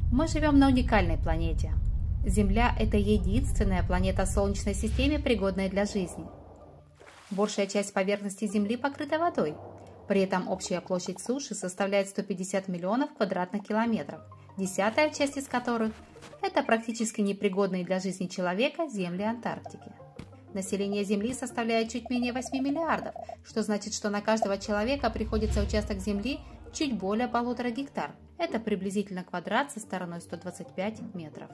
Мы живем на уникальной планете. Земля – это единственная планета в Солнечной системе, пригодная для жизни. Большая часть поверхности Земли покрыта водой. При этом общая площадь суши составляет 150 миллионов квадратных километров, десятая часть из которых – это практически непригодные для жизни человека земли Антарктики. Население Земли составляет чуть менее 8 миллиардов, что значит, что на каждого человека приходится участок Земли чуть более 1,5 гектар. Это приблизительно квадрат со стороной 125 метров.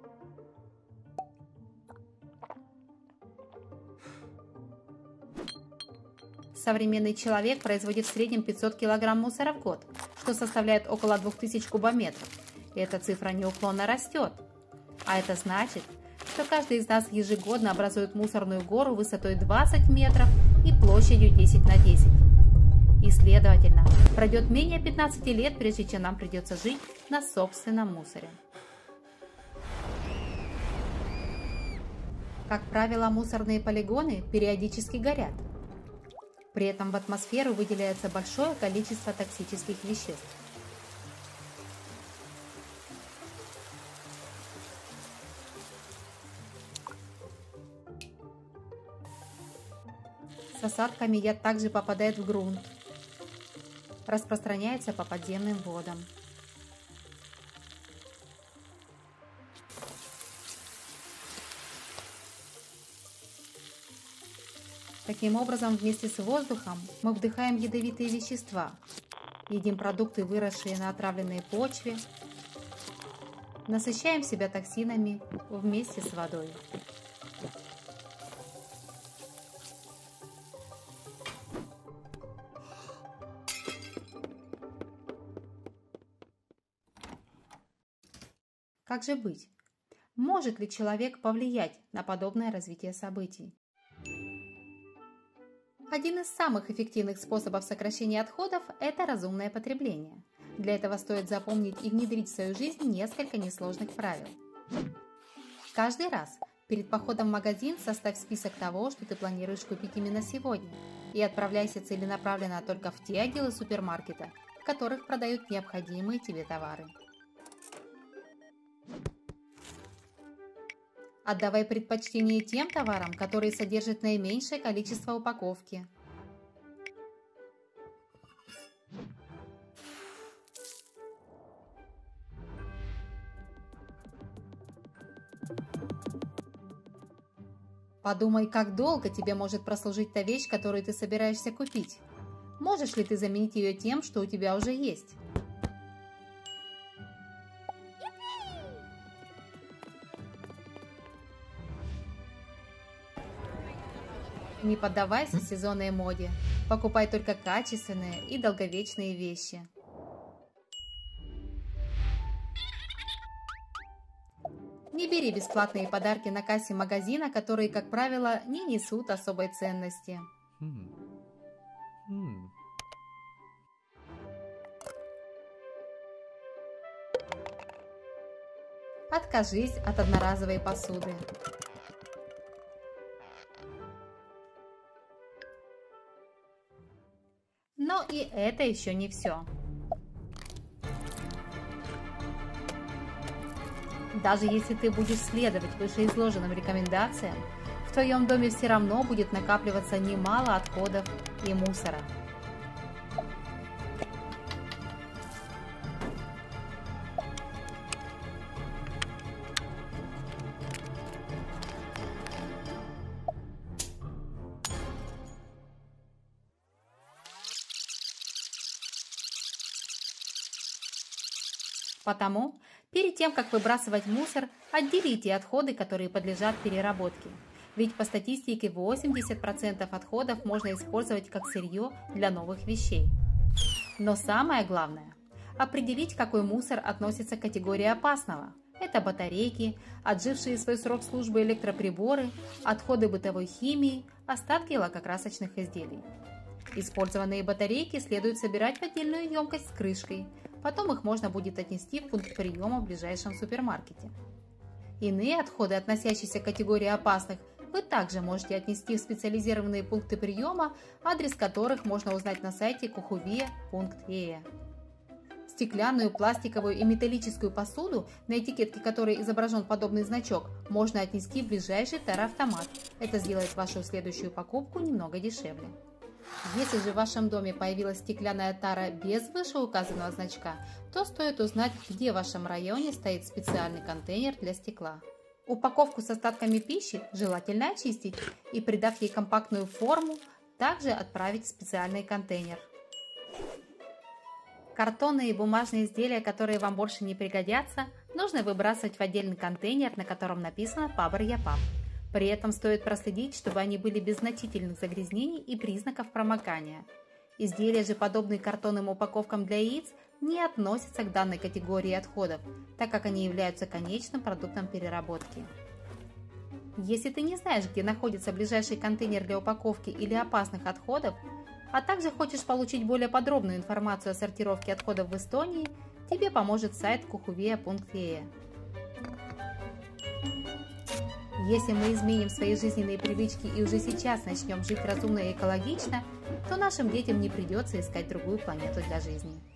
Современный человек производит в среднем 500 кг мусора в год, что составляет около 2000 кубометров. И эта цифра неуклонно растет. А это значит, что каждый из нас ежегодно образует мусорную гору высотой 20 метров и площадью 10 на 10. И, следовательно, пройдет менее 15 лет, прежде чем нам придется жить на собственном мусоре. Как правило, мусорные полигоны периодически горят. При этом в атмосферу выделяется большое количество токсических веществ. С осадками яд также попадает в грунт, распространяется по подземным водам. Таким образом, вместе с воздухом мы вдыхаем ядовитые вещества, едим продукты, выросшие на отравленной почве, насыщаем себя токсинами вместе с водой. Как же быть? Может ли человек повлиять на подобное развитие событий? Один из самых эффективных способов сокращения отходов – это разумное потребление. Для этого стоит запомнить и внедрить в свою жизнь несколько несложных правил. Каждый раз перед походом в магазин составь список того, что ты планируешь купить именно сегодня, и отправляйся целенаправленно только в те отделы супермаркета, в которых продают необходимые тебе товары. Отдавай предпочтение тем товарам, которые содержат наименьшее количество упаковки. Подумай, как долго тебе может прослужить та вещь, которую ты собираешься купить. Можешь ли ты заменить ее тем, что у тебя уже есть? Не поддавайся сезонной моде. Покупай только качественные и долговечные вещи. Не бери бесплатные подарки на кассе магазина, которые, как правило, не несут особой ценности. Откажись от одноразовой посуды. Но и это еще не все. Даже если ты будешь следовать вышеизложенным рекомендациям, в твоем доме все равно будет накапливаться немало отходов и мусора. Потому, перед тем, как выбрасывать мусор, отделите отходы, которые подлежат переработке. Ведь по статистике 80% отходов можно использовать как сырье для новых вещей. Но самое главное – определить, какой мусор относится к категории опасного. Это батарейки, отжившие свой срок службы электроприборы, отходы бытовой химии, остатки лакокрасочных изделий. Использованные батарейки следует собирать в отдельную емкость с крышкой. Потом их можно будет отнести в пункт приема в ближайшем супермаркете. Иные отходы, относящиеся к категории опасных, вы также можете отнести в специализированные пункты приема, адрес которых можно узнать на сайте kuhuvia.ee. Стеклянную, пластиковую и металлическую посуду, на этикетке которой изображен подобный значок, можно отнести в ближайший тароавтомат. Это сделает вашу следующую покупку немного дешевле. Если же в вашем доме появилась стеклянная тара без вышеуказанного значка, то стоит узнать, где в вашем районе стоит специальный контейнер для стекла. Упаковку с остатками пищи желательно очистить и, придав ей компактную форму, также отправить в специальный контейнер. Картонные и бумажные изделия, которые вам больше не пригодятся, нужно выбрасывать в отдельный контейнер, на котором написано «Пабр я пап». При этом стоит проследить, чтобы они были без значительных загрязнений и признаков промокания. Изделия же, подобные картонным упаковкам для яиц, не относятся к данной категории отходов, так как они являются конечным продуктом переработки. Если ты не знаешь, где находится ближайший контейнер для упаковки или опасных отходов, а также хочешь получить более подробную информацию о сортировке отходов в Эстонии, тебе поможет сайт kuhuvea.ee. Если мы изменим свои жизненные привычки и уже сейчас начнем жить разумно и экологично, то нашим детям не придется искать другую планету для жизни.